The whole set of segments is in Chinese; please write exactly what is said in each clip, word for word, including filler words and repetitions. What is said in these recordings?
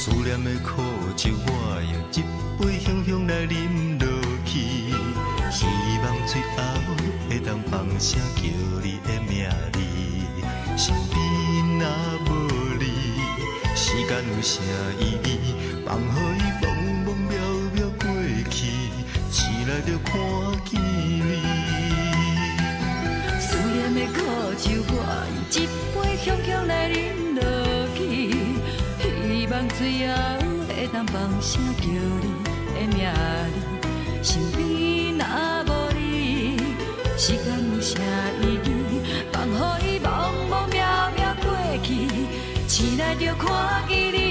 思念的苦酒，我用一杯香香来饮落去。希望最后会当放声叫你的名字。身边若无你，时间有啥意义？放予伊茫茫渺渺过去，醒来就看见你。 思念的苦酒，我用一杯香香来饮落去。希望最后会当放声叫你的名字。身边若无你，时间有啥意义？放予伊茫茫渺渺过去，醒来就看见你。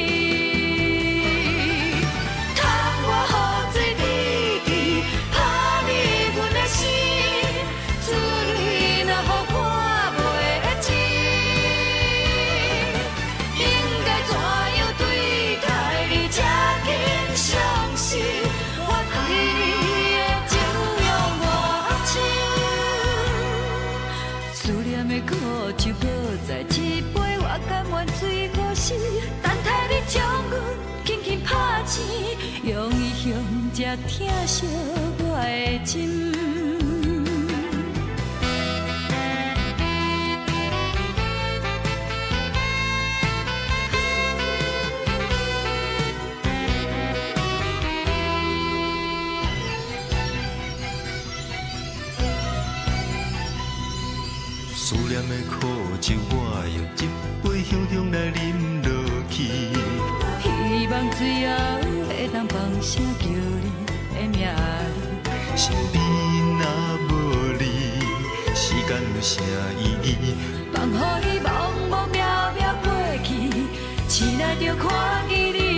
窗外雨水滴滴，打入阮的心，珠泪若予看袂清，应该怎样对待你才肯相信？我对你的情永无深，思念的苦酒搁再一杯，我甘愿醉好死，等待你将阮轻轻拍醒，用伊向这疼惜我的心。 思念的苦酒，我用一杯香香来饮落去。 希望最后会当放声叫你的名字。 身边若无你，时间有啥意义？ 放予伊茫茫渺渺过去，醒来就看见你。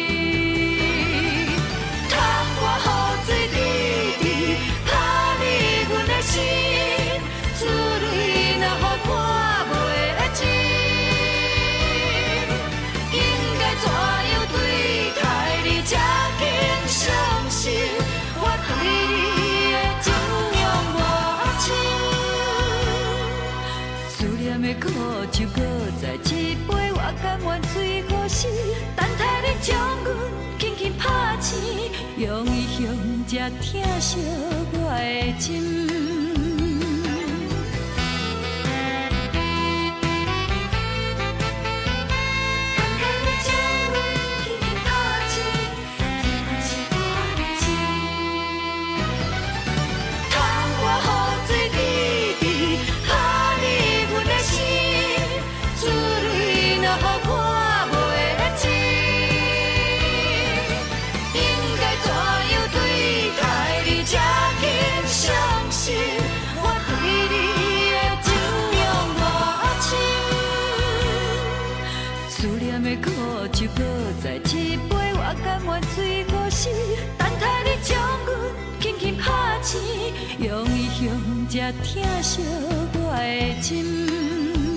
窗外雨水滴滴，打入阮的心，珠泪若予看袂清，应该怎样对待你才肯相信？我对你的情永无深，思念的苦酒搁再一杯，我甘愿醉好死，等待你将阮轻轻拍醒，用伊向这疼惜我的心。酒搁再一杯，我甘愿醉好死，等待你将阮轻轻拍醒，用伊向这疼惜我的心。